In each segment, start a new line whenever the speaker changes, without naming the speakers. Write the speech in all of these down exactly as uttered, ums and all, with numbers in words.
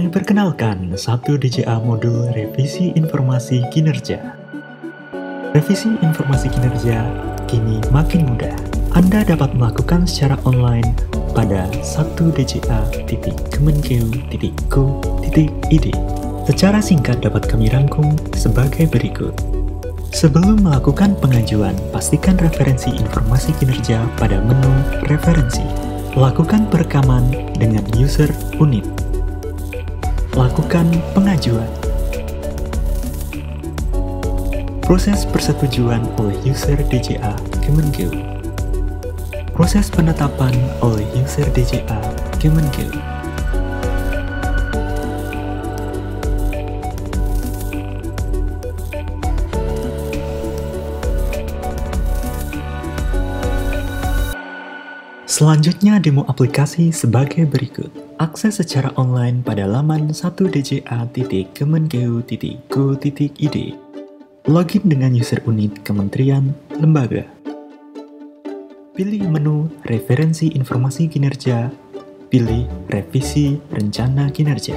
Kami perkenalkan satu D J A modul revisi informasi kinerja. Revisi informasi kinerja kini makin mudah. Anda dapat melakukan secara online pada satu d j a titik kemenkeu titik go titik i d. Secara singkat dapat kami rangkum sebagai berikut. Sebelum melakukan pengajuan, pastikan referensi informasi kinerja pada menu referensi. Lakukan perekaman dengan user unit. Lakukan pengajuan. Proses persetujuan oleh user D J A Kemenkeu. Proses penetapan oleh user D J A Kemenkeu. Selanjutnya demo aplikasi sebagai berikut. Akses secara online pada laman satu d j a titik kemenkeu titik go titik i d. Login dengan user unit kementerian lembaga. Pilih menu referensi informasi kinerja. Pilih revisi rencana kinerja.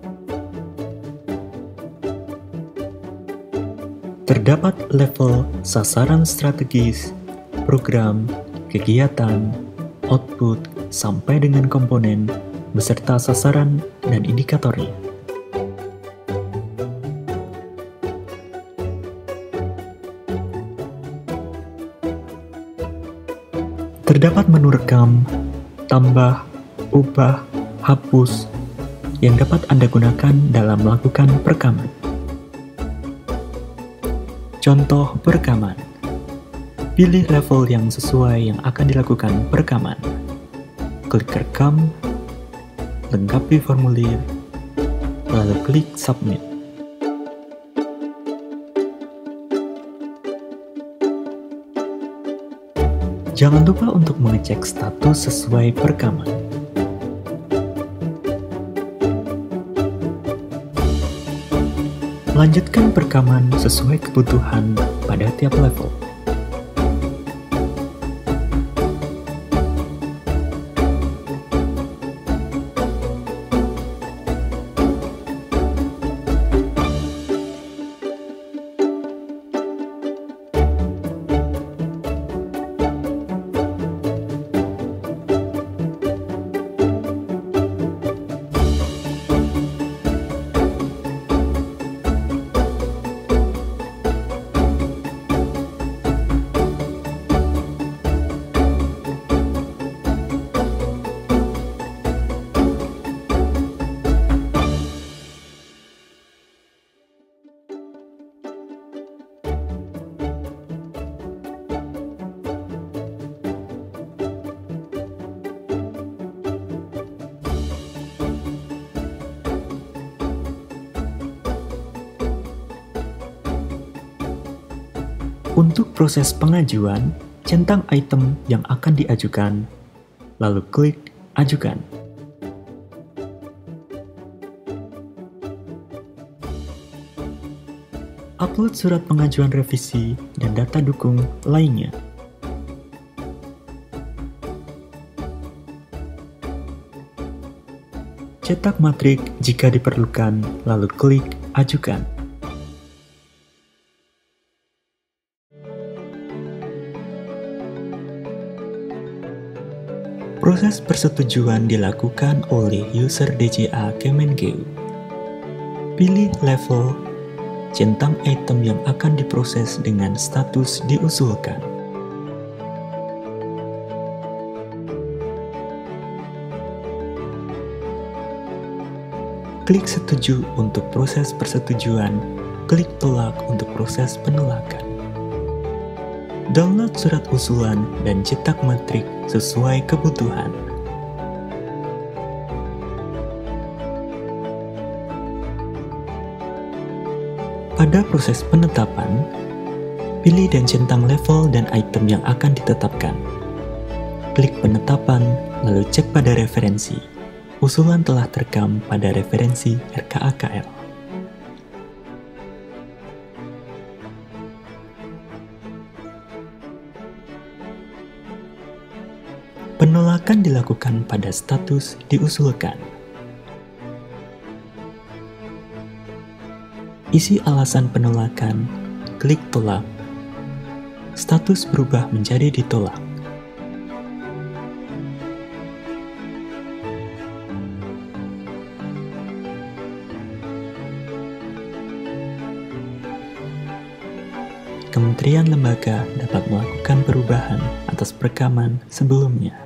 Terdapat level sasaran strategis, program, kegiatan, output, sampai dengan komponen, beserta sasaran dan indikatornya. Terdapat menu rekam, tambah, ubah, hapus, yang dapat Anda gunakan dalam melakukan perekaman. Contoh perekaman. Pilih level yang sesuai yang akan dilakukan perekaman. Klik rekam, lengkapi formulir, lalu klik submit. Jangan lupa untuk mengecek status sesuai perekaman. Lanjutkan perekaman sesuai kebutuhan pada tiap level. Untuk proses pengajuan, centang item yang akan diajukan, lalu klik Ajukan. Upload surat pengajuan revisi dan data dukung lainnya. Cetak matrik jika diperlukan, lalu klik Ajukan. Proses persetujuan dilakukan oleh user D J A Kemenkeu. Pilih level, centang item yang akan diproses dengan status diusulkan. Klik setuju untuk proses persetujuan, klik tolak untuk proses penolakan. Download surat usulan dan cetak matrik sesuai kebutuhan. Pada proses penetapan, pilih dan centang level dan item yang akan ditetapkan. Klik penetapan, lalu cek pada referensi. Usulan telah terekam pada referensi R K A K L. Penolakan dilakukan pada status diusulkan. Isi alasan penolakan, klik tolak. Status berubah menjadi ditolak. Kementerian lembaga dapat melakukan perubahan atas perekaman sebelumnya.